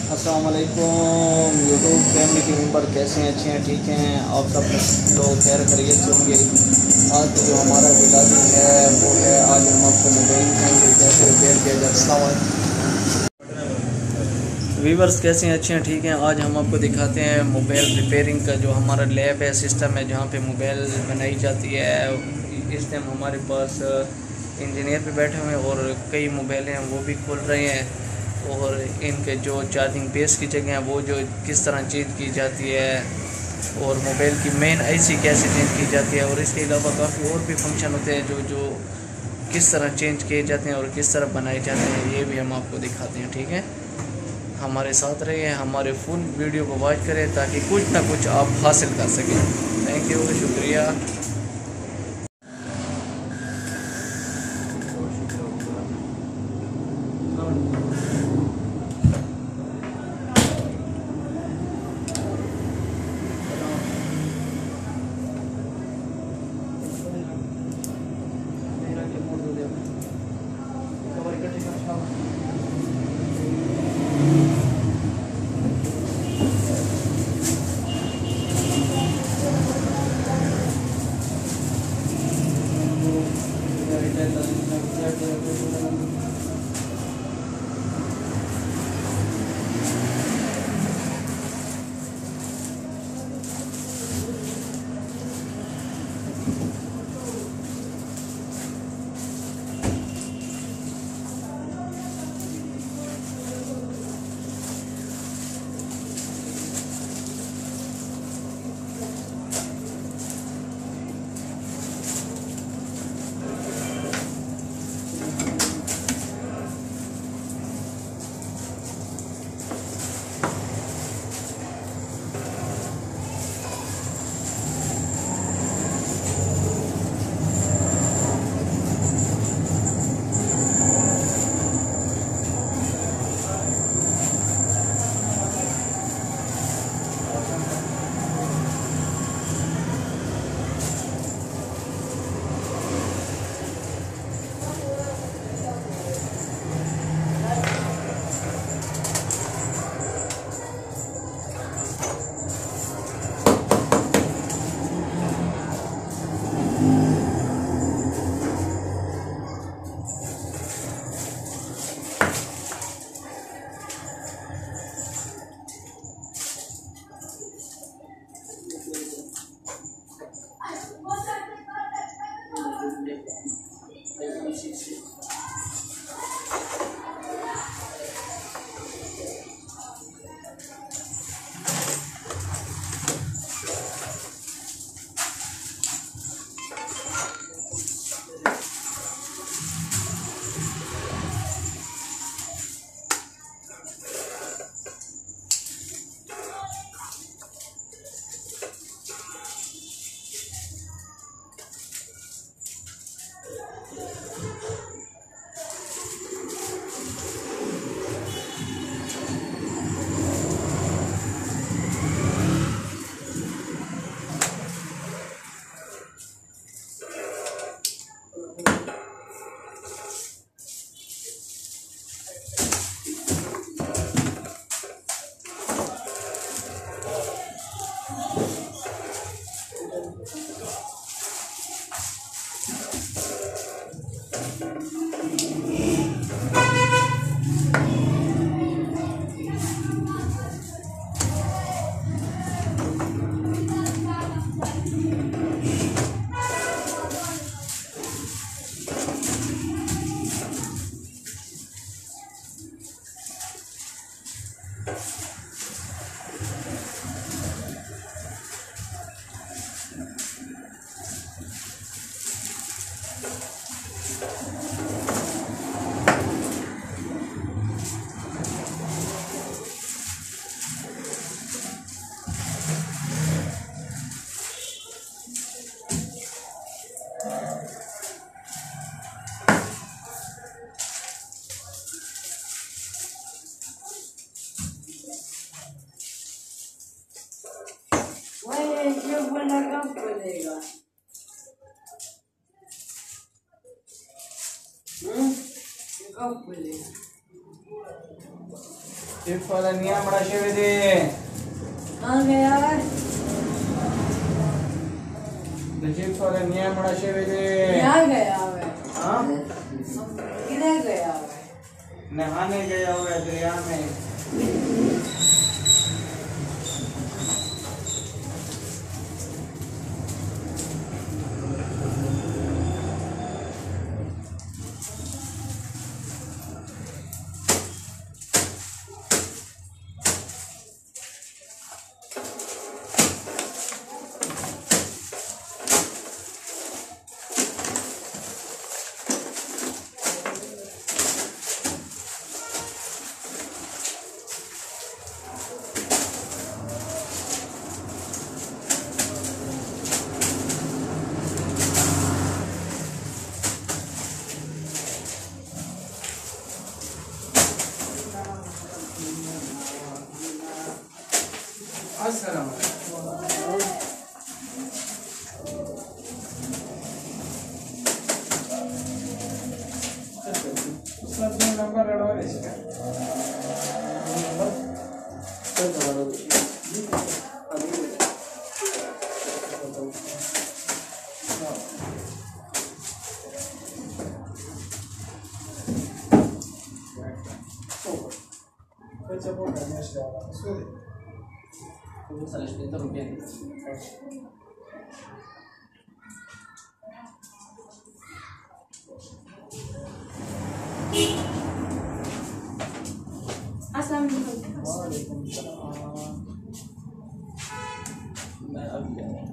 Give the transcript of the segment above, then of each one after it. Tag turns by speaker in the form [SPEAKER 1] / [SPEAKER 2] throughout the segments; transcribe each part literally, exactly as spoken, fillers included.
[SPEAKER 1] अस्सलाम वालेकुम YouTube family के मेंबर कैसे हैं? अच्छे हैं, ठीक हैं? आप सब लोग खैर खैरियत से होंगे। आज जो हमारा वीडियो है वो है, आज हम आपको मोबाइल दिखाएंगे कैसे रिपेयर किया जाता है। वीवर्स कैसे हैं? अच्छे हैं, ठीक हैं? आज हम आपको दिखाते हैं मोबाइल रिपेयरिंग का जो हमारा लैब है, सिस्टम है जहाँ पे मोबाइल बनाई जाती है। इस टाइम हमारे पास इंजीनियर पे बैठे हुए हैं और कई मोबाइल हैं वो भी खोल रहे हैं, और इनके जो चार्जिंग बेस की जगह है वो जो किस तरह चेंज की जाती है, और मोबाइल की मेन आईसी कैसे चेंज की जाती है, और इसके अलावा काफ़ी और भी फंक्शन होते हैं जो जो किस तरह चेंज किए जाते हैं और किस तरह बनाए जाते हैं, ये भी हम आपको दिखाते हैं। ठीक है, हमारे साथ रहिए, हमारे फुल वीडियो को वॉच करें ताकि कुछ ना कुछ आप हासिल कर सकें। थैंक यू, शुक्रिया।
[SPEAKER 2] Qué buena campanera. ¿Mm? ¿Qué campanera?
[SPEAKER 1] Chips वाला निया बड़ा शेवे दे
[SPEAKER 2] कहाँ गया है?
[SPEAKER 1] द चिप्स वाला निया बड़ा शेवे दे
[SPEAKER 2] क्या गया है?
[SPEAKER 1] हाँ
[SPEAKER 2] किधर गया है?
[SPEAKER 1] नहाने गया हुआ है दरिया में। अस्सलाम वालेकुम नंबर रडवा इसका
[SPEAKER 2] अस्सलाम वालेकुम।
[SPEAKER 1] वालेकुम सलाम। मैं अब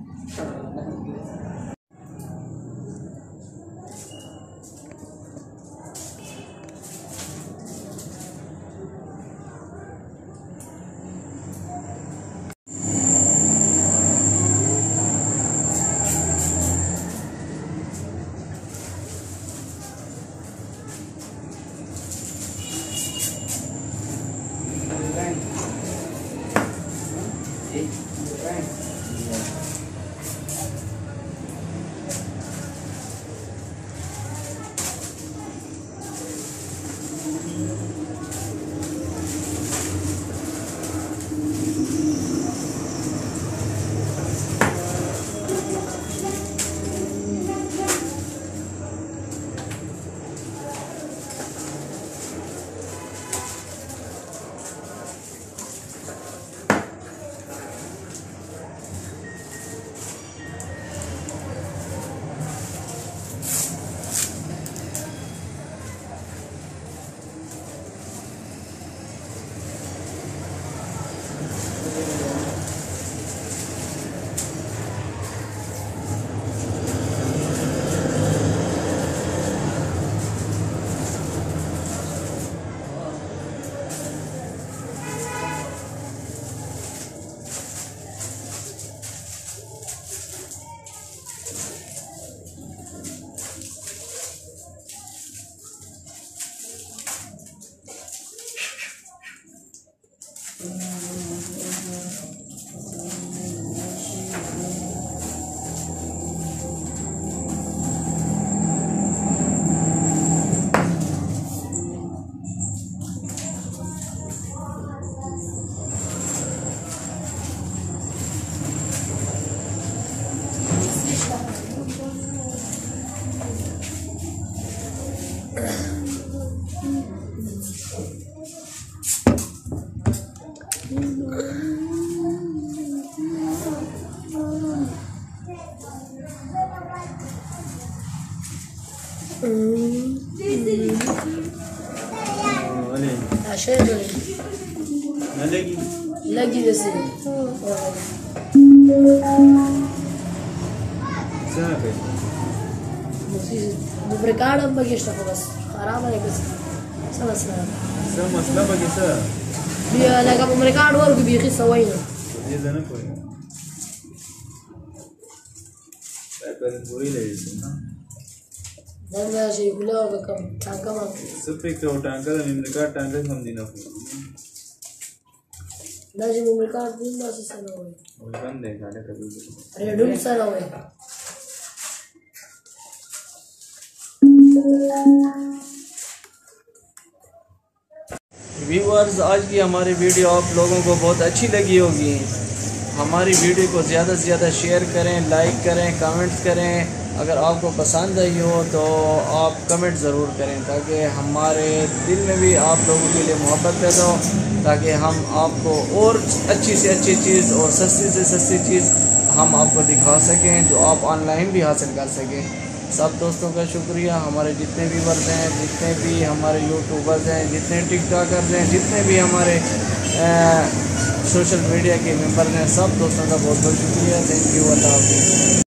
[SPEAKER 2] عشان
[SPEAKER 1] लगी
[SPEAKER 2] لقي जैसे
[SPEAKER 1] سافر
[SPEAKER 2] مبركانا ما بقيش بس خراب عليك بس سنة سنة
[SPEAKER 1] سما سلامة كيسا
[SPEAKER 2] بي لقى مبركانا ورق بيخي سوينا
[SPEAKER 1] إذا نقول بس بوري ليش
[SPEAKER 2] ده شيء كله بكم تانكا ما
[SPEAKER 1] سبيك تو تانكا مبركات تانكا हम दिन हो
[SPEAKER 2] ده شيء مبركانا दिन बस सना हुए
[SPEAKER 1] और बंद है गाने कभी
[SPEAKER 2] रेडूम सना हुए
[SPEAKER 1] व्यूअर्स, आज की हमारी वीडियो आप लोगों को बहुत अच्छी लगी होगी। हमारी वीडियो को ज़्यादा से ज़्यादा शेयर करें, लाइक करें, कमेंट्स करें। अगर आपको पसंद आई हो तो आप कमेंट ज़रूर करें, ताकि हमारे दिल में भी आप लोगों के लिए मोहब्बत पैदा हो, ताकि हम आपको और अच्छी से अच्छी चीज़ और सस्ती से सस्ती चीज़ हम आपको दिखा सकें, जो आप ऑनलाइन भी हासिल कर सकें। सब दोस्तों का शुक्रिया। हमारे जितने व्यूअर्स हैं, जितने भी हमारे यूट्यूबर्स हैं, जितने टिकटॉकर्स हैं, जितने भी हमारे सोशल मीडिया के मेंबर हैं, सब दोस्तों का बहुत बहुत शुक्रिया। Thank you. अल्लाह हाफ़िज़।